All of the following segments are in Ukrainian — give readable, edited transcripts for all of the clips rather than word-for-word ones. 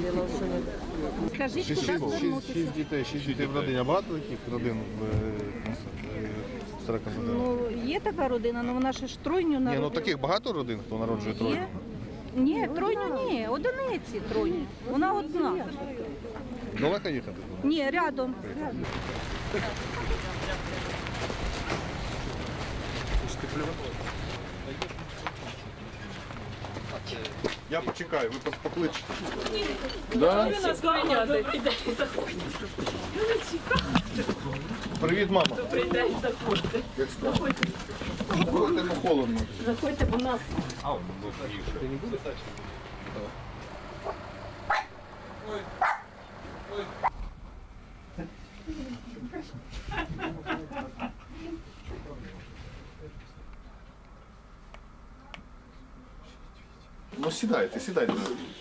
Скажіть, куди звернутися? Шість дітей в родині. А багато таких родин в Староконстантинополі? Ну, є така родина, але вона ще ж тройню Ні, народила. ну таких багато родин, хто народжує тройню? Є? Ні, тройню ні, одиниці тройні. Вона одна. Далеко їхати? Ні, рядом. Я почекаю, ви покличете. Привіт, мама. Добрий день, заходьте. Як справа? Заходьте, ну холодно. Заходьте, бо нас. Ти не будеш? Ну сідайте, сідайте.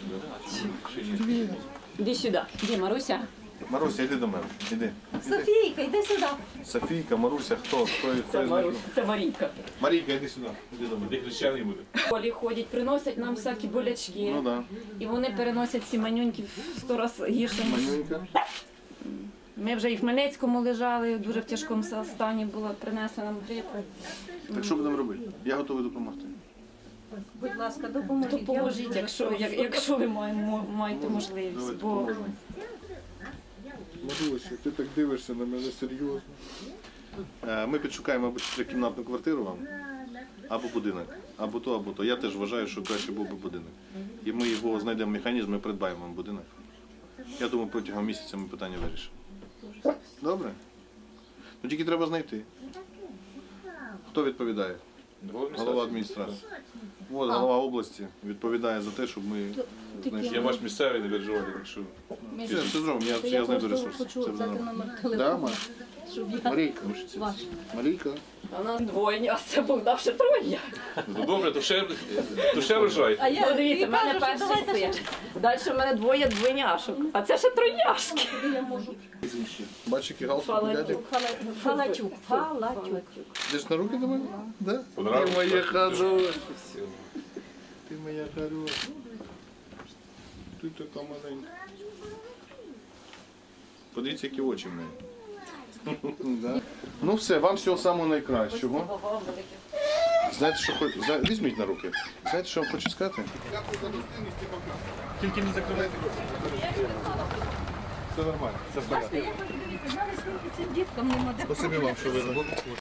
Іди сюди. Іди, Маруся. Маруся, йди до мене. Іди. Софійка, йди сюди. Софійка, Маруся, хто? Це Маруся, це Марійка. Марійка, йди сюди. Іди до мене. Де хрещений буде? Полі ходять, приносять нам всякі болячки. Ну так. І вони переносять ці манюньки в 100 разів гірше. Манюнька. Ми вже і в Хмельницькому лежали, дуже в тяжкому стані була принесена нам грипа. Так що будемо робити? Я готовий допомогти. Будь ласка, допоможіть. Допоможіть, якщо ви маєте можливість. Давайте Бо допоможемо. Маруся, ти так дивишся на мене серйозно. Ми підшукаємо або трикімнатну квартиру вам, або будинок. Або то, або то. Я теж вважаю, що краще був би будинок. І ми його знайдемо механізм і придбаємо вам будинок. Я думаю, протягом місяця ми питання вирішимо. Добре? Ну тільки треба знайти. Хто відповідає? Голова адміністрації. От голова області відповідає за те, щоб ми знайшли. Я ваш місцевий, не переживайте, так що... Все зробимо, я знайду ресурси. Хочу Все дати буде номер нормально. телефону. Да, Марійка. Марійка. а нас двоє, а це Богдан ще троє. Ну добре, то ще вважайте. А я Дивіться, в мене перший син. Далі в мене двоє двойняшок, а це ще тройняшки. Бачиш, який галстук дядя? Фалачук. Йдеш на руки до мене? Да? Ти Понравилось? моя хороша. Ти моя хороша. Ти така маленька. Подивіться, які очі в неї. Да. Ну все, вам всього самого найкращого. Знаєте, що хочу? Візьміть на руки. Знаєте, що я хочу сказати? Дякую за гостинність і пока. Тільки не закривайте. Все нормально, все в порядку. Дивіться, зараз скільки цим діткам нема де. Спасибі вам, що ви